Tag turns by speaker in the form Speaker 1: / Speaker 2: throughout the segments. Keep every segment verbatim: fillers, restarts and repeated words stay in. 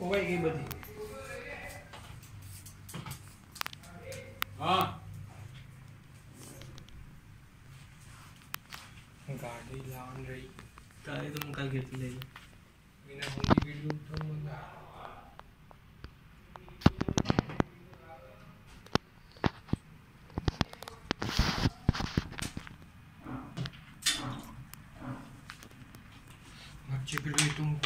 Speaker 1: ખોવાઈ ગઈ બધી. હા ગાડી લાવવાની રહી તારે તો હું કાલ ઘેરથી લઈ એના મોટી વિડીયો તો મંગા मच्छी फिर भी तुमको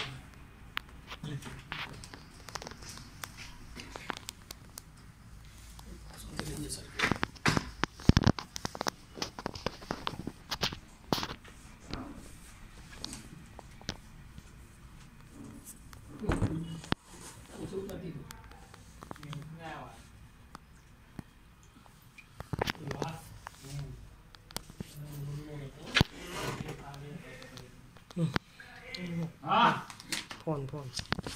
Speaker 1: हाँ फोन फोन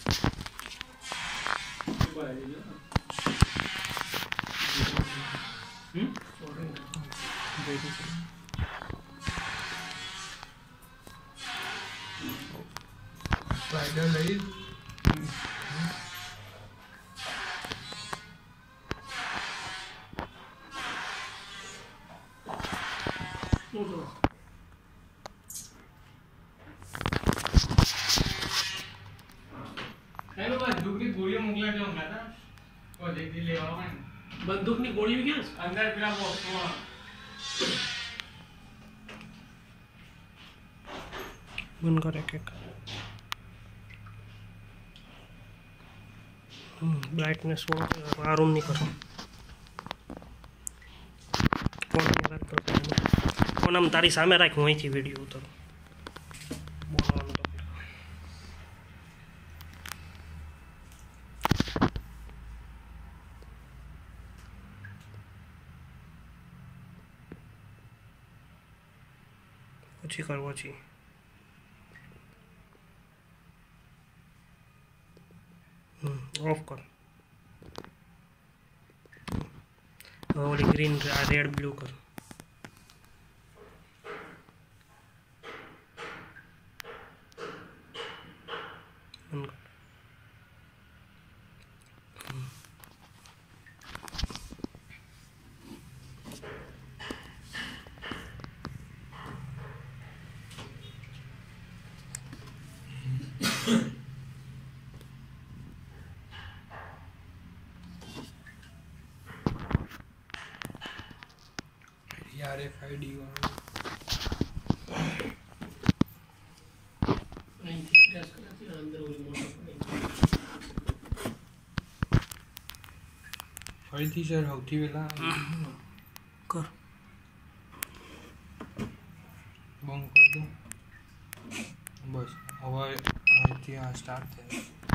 Speaker 1: स्लाइडर लई बंदूकनी गोली मोकला जाऊंगा था वो देख ले आओ बंदूकनी गोली भी क्या अंदर पिला वो बंद कर एक एक ब्राइटनेस वो आराम नहीं करो फोन में रख तो फोन हम तारी सामे राख वहीं थी वीडियो उतर अच्छी करवा चाहिए ऑफ कर और ग्रीन रेड ब्लू कर यार एफ आई डी वाला नहीं क्रैश करती है अंदर वो मोटर ફરીથી સર સૌથી પહેલા કર બંધ કરી દો બસ હવે અહીંથી આ સ્ટાર્ટ થાય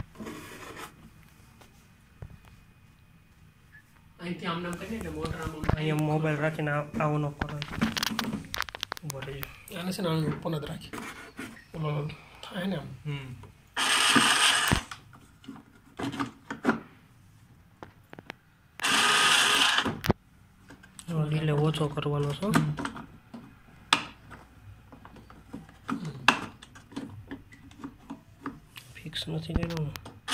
Speaker 1: અહીંથી આમ નામ કરીને એટલે મોટર આમ અહીંયા મોબાઈલ રાખીને આવું ન કરો ઉભો રહેજો આને છે ને આને ઉપર જ રાખી ઓલો થાય ને આમ હમ ડીલે ઓછો કરવાનો છો ફિક્સ નથી કર્યું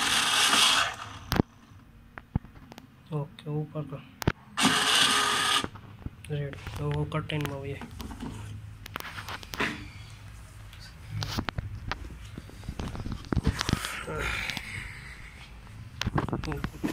Speaker 1: ओके ऊपर का रेड तो वो कर्टेन में हुई है